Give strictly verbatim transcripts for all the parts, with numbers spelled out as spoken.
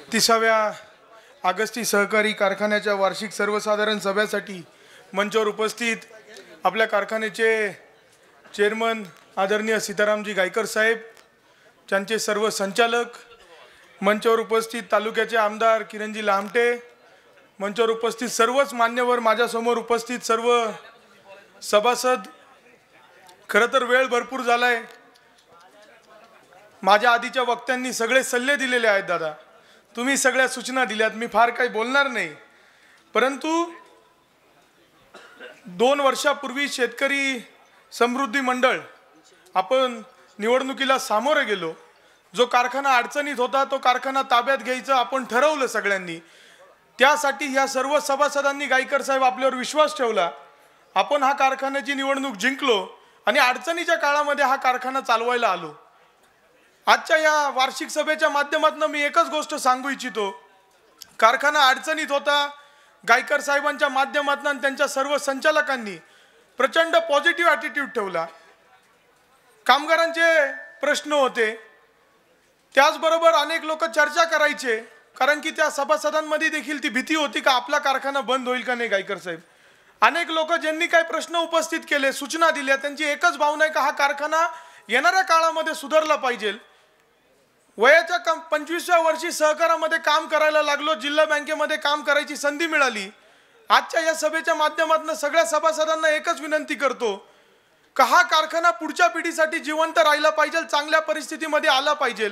तिसाव्या आगस्ती सहकारी कारखान्याच्या वार्षिक सर्वसाधारण सभेसाठी मंचावर उपस्थित आपल्या कारखान्याचे चेअरमन आदरणीय सीतारामजी गायकर साहेब, त्यांचे सर्व संचालक, मंचावर उपस्थित तालुक्याचे आमदार किरणजी लामटे, मंचावर उपस्थित सर्वच मान्यवर, माझ्यासमोर उपस्थित सर्व सभासद. खरं तर वेळ भरपूर झालाय. माझ्या आधीच्या वक्त्यांनी सगळे सल्ले दिलेले आहेत दादा, तुम्ही सगळ्या सूचना दिल्यात, मी फार काही बोलणार नाही. परंतु दोन वर्षापूर्वी शेतकरी समृद्धी मंडळ आपण निवडणुकीला सामोरे गेलो. जो कारखाना अडचणीत होता तो कारखाना ताब्यात घ्यायचं आपण ठरवलं सगळ्यांनी. त्यासाठी ह्या सर्व सभासदांनी गायकर साहेब आपल्यावर विश्वास ठेवला. आपण हा कारखान्याची निवडणूक जिंकलो आणि अडचणीच्या काळामध्ये हा कारखाना चालवायला आलो. आजच्या या वार्षिक सभेच्या माध्यमातून मी एकच गोष्ट सांगू इच्छितो. कारखाना अडचणीत होता. गायकर साहेबांच्या माध्यमातून त्यांच्या सर्व संचालकांनी प्रचंड पॉझिटिव्ह ॲटिट्यूड ठेवला. कामगारांचे प्रश्न होते, त्याचबरोबर अनेक लोक चर्चा करायचे, कारण की त्या सभासदांमध्ये देखील ती भीती होती का आपला कारखाना बंद होईल का नाही. गायकर साहेब अनेक लोक ज्यांनी काही प्रश्न उपस्थित केले, सूचना दिल्या, त्यांची एकच भावना आहे का हा कारखाना येणाऱ्या काळामध्ये सुधारला पाहिजे. वयाच्या कम पंचवीसव्या वर्षी सहकारामध्ये काम करायला लागलो, जिल्हा बँकेमध्ये काम करायची संधी मिळाली. आजच्या या सभेच्या माध्यमातून सगळ्या सभासदांना एकच विनंती करतो का हा कारखाना पुढच्या पिढीसाठी जिवंत राहिला पाहिजे, चांगल्या परिस्थितीमध्ये आला पाहिजे.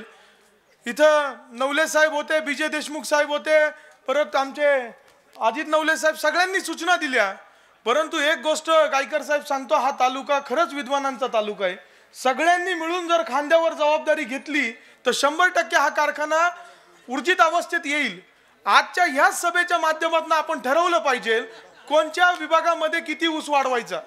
इथं नवले साहेब होते, विजय देशमुख साहेब होते, परत आमचे अजित नवले साहेब, सगळ्यांनी सूचना दिल्या. परंतु एक गोष्ट गायकर साहेब सांगतो, हा तालुका खरंच विद्वानांचा तालुका आहे. सगळ्यांनी मिळून जर खांद्यावर जबाबदारी घेतली तर शंभर टक्के हा कारखाना ऊर्जित अवस्थेत येईल. आजच्या ह्याच सभेच्या माध्यमातून आपण ठरवलं पाहिजे कोणत्या विभागामध्ये किती ऊस वाढवायचा.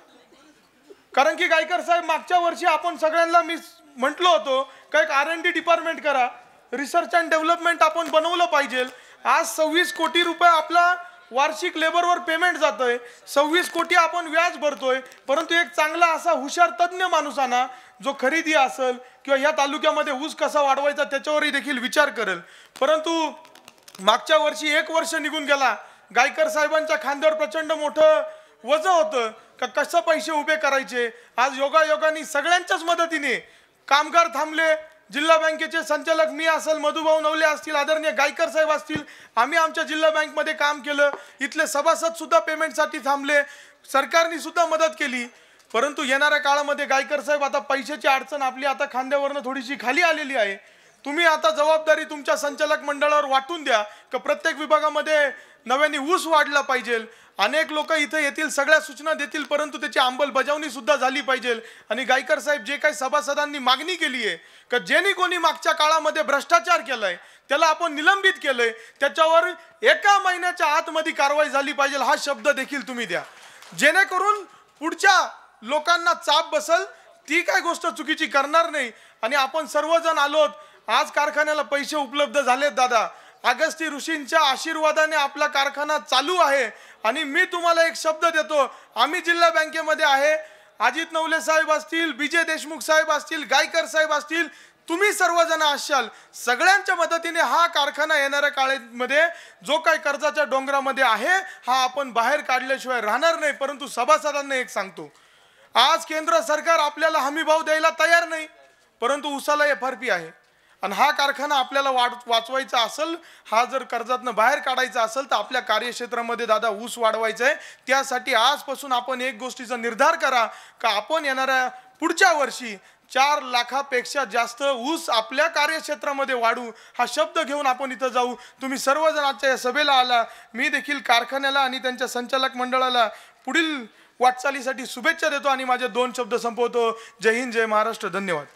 कारण की गायकर साहेब मागच्या वर्षी आपण सगळ्यांना मी म्हटलो होतो का एक आर एन डी डिपार्टमेंट करा, रिसर्च अँड डेव्हलपमेंट आपण बनवलं पाहिजे. आज सव्वीस कोटी रुपये आपला वार्षिक लेबरवर पेमेंट जातोय, सव्वीस कोटी आपण व्याज भरतोय. परंतु एक चांगला असा हुशार तज्ज्ञ माणूस आणा जो खरेदी असेल किंवा या तालुक्यामध्ये ऊस कसा वाढवायचा त्याच्यावरही देखील विचार करेल. परंतु मागच्या वर्षी एक वर्ष निघून गेला, गायकर साहेबांच्या खांद्यावर प्रचंड मोठं वजन होतं का कसं पैसे उभे करायचे. आज योगायोगाने सगळ्यांच्याच मदतीने कामगार थांबले. जिल्हा बँकेचे संचालक मी असेल, मधुभाऊ नवले असतील, आदरणीय गायकर साहेब असतील, आम्ही आमच्या जिल्हा बँकमध्ये काम केलं. इथले सभासद सुद्धा पेमेंटसाठी थांबले, सरकारने सुद्धा मदत केली. परंतु येणाऱ्या काळामध्ये गायकर साहेब आता पैशाची अडचण आपली आता खांद्यावरनं थोडीशी खाली आलेली आहे. तुम्ही आता जबाबदारी तुमच्या संचालक मंडळावर वाटून द्या का प्रत्येक विभागामध्ये नव्याने ऊस वाढला पाहिजे. अनेक लोक इथे येतील, सगळ्या सूचना देतील, परंतु त्याची अंमलबजावणी सुद्धा झाली पाहिजे. आणि गायकर साहेब जे काही सभासदांनी मागणी केली आहे का ज्यांनी कोणी मागच्या काळामध्ये भ्रष्टाचार केलाय त्याला आपण निलंबित केलंय, त्याच्यावर एका महिन्याच्या आतमध्ये कारवाई झाली पाहिजे हा शब्द देखील तुम्ही द्या, जेणेकरून पुढच्या लोकांना चाप बसल. ती काय गोष्ट चुकीची करणार नाही. आणि आपण सर्वजण आलोत, आज कारखान्याला पैसे उपलब्ध झालेत दादा. अगस्ती ऋषींच्या आशीर्वादाने आपला कारखाना चालू आहे. आणि मी तुम्हाला एक शब्द देतो, आम्ही जिल्हा बँकेमध्ये आहे, अजित नवले साहेब असतील, विजय देशमुख साहेब असतील, गायकर साहेब असतील, तुम्ही सर्वजण असाल, सगळ्यांच्या मदतीने हा कारखाना येणाऱ्या काळामध्ये जो काही कर्जाच्या डोंगरामध्ये आहे हा आपण बाहेर काढल्याशिवाय राहणार नाही. परंतु सभासदांना एक सांगतो, आज केंद्र सरकार आपल्याला हमी भाव द्यायला तयार नाही, परंतु उसाला एफ आर पी आहे. आणि हा कारखाना आपल्याला वाढ वाचवायचा असेल, हा जर कर्जातनं बाहेर काढायचा असेल तर आपल्या कार्यक्षेत्रामध्ये दादा ऊस वाढवायचा आहे. त्यासाठी आजपासून आपण एक गोष्टीचा निर्धार करा का आपण येणाऱ्या पुढच्या वर्षी चार लाखापेक्षा जास्त ऊस आपल्या कार्यक्षेत्रामध्ये वाढू हा शब्द घेऊन आपण इथं जाऊ. तुम्ही सर्वजण आजच्या या सभेला आला. मी देखील कारखान्याला आणि त्यांच्या संचालक मंडळाला पुढील वाटचालीसाठी शुभेच्छा देतो आणि माझे दोन शब्द संपवतो. जय हिंद, जय महाराष्ट्र, धन्यवाद.